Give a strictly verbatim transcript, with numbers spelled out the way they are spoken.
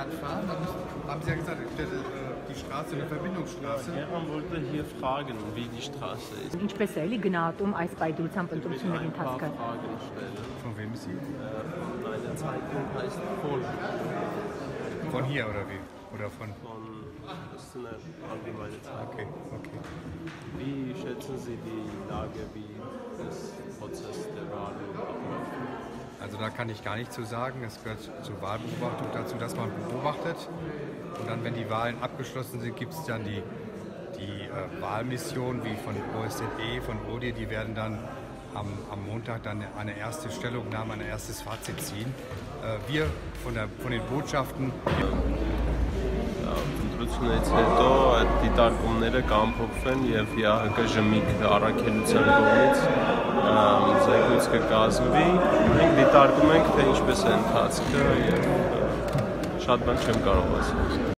Stadt fahren, dann müssen, haben Sie ja gesagt, ich stelle äh, die Straße eine Verbindungsstraße. Gerhard wollte hier fragen, wie die Straße ist. Ինչպես է էլի գնահատում այս պայծրությամբ ընտրությունների Ein paar ընթացքը։ Fragen stellen. Von wem ist sie? Äh, Eine Zeitung heißt Volk. Von hier oder wie? Oder von... Von, das ist eine allgemeine Zeitung. Okay, okay. Wie schätzen Sie die Lage, wie das Prozess der Wahl abläuft? Also da kann ich gar nichts zu sagen. Es gehört zur Wahlbeobachtung dazu, dass man beobachtet. Und dann, wenn die Wahlen abgeschlossen sind, gibt es dann die, die äh, Wahlmission wie von O S Z E, von O D I. Die werden dann am, am Montag dann eine erste Stellungnahme, ein erstes Fazit ziehen. Äh, wir von, der, von den Botschaften... Ընտրությունից հետո այդ դիտարկումները կամփոփվեն եւ ԵԱՀԿ ժմիկ առաքելության կողմից զեկույց կկազմվի։ Մենք դիտարկում ենք, թե ինչպես է ընթացքը եւ շատ բան չեմ կարող ասել։